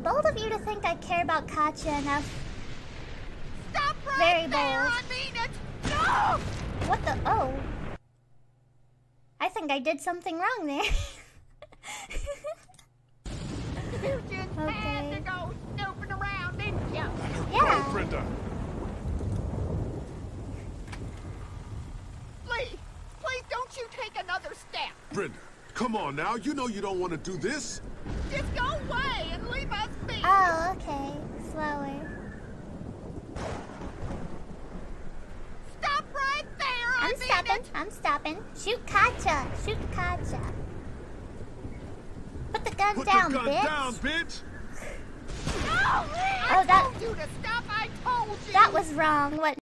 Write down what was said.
bold of you to think I care about Katya enough. Stop right Very there! bold. I mean it! No! What the? Oh. I think I did something wrong there. You just had to go snooping around, didn't you? Yeah. Go, Brenda. Please don't you take another step. Brenda, come on now. You know you don't want to do this. Just go away and leave us be. Oh, okay. Slower. Stop right there! I I'm mean stopping. it. I'm stopping. Shoot Katya. Shoot Katya. Put the gun Put down, your gun bitch. down, bitch. No! Oh, I told you to stop. I told you. That was wrong. What?